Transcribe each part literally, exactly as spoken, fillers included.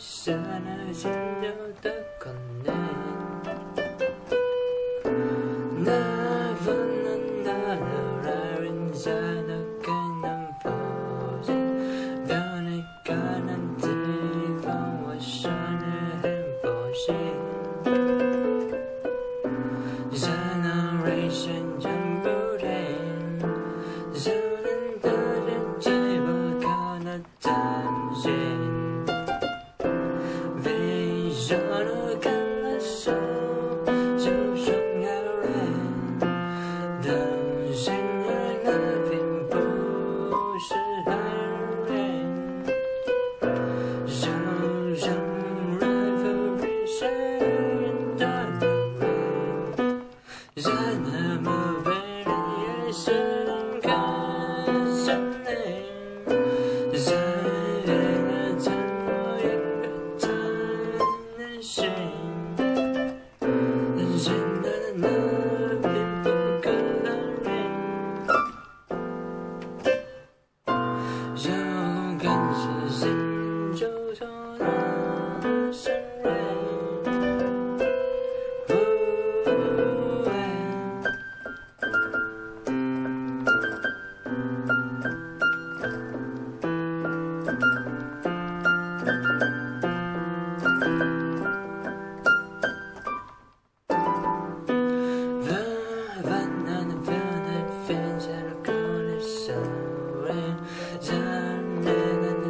sana xin nhau ta còn nên那份能打扰让人家的更能否认到那个难地方我说的很抱歉热闹人生真不对就能的人只不靠那单线为什么跟了手就说但是那并不是好人，就让人不认识人的人，让那么被人也是能看上你，让人的沉默也被他难醒，人的那并不可能。就跟是心就从那深渊不爱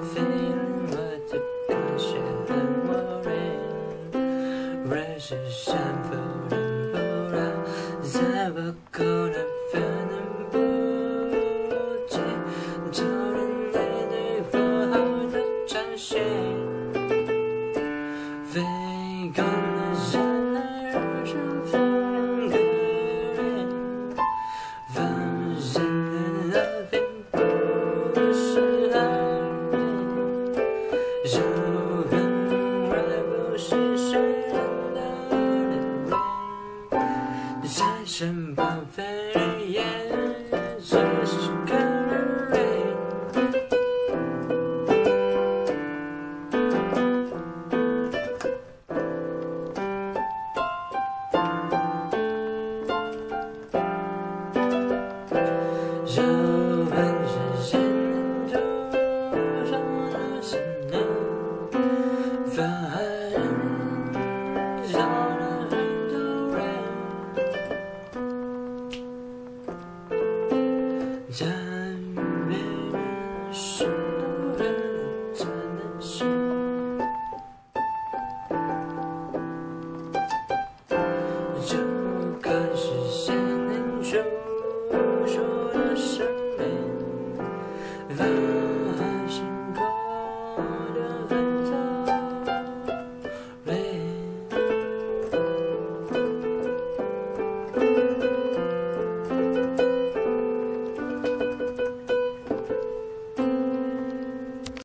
是谁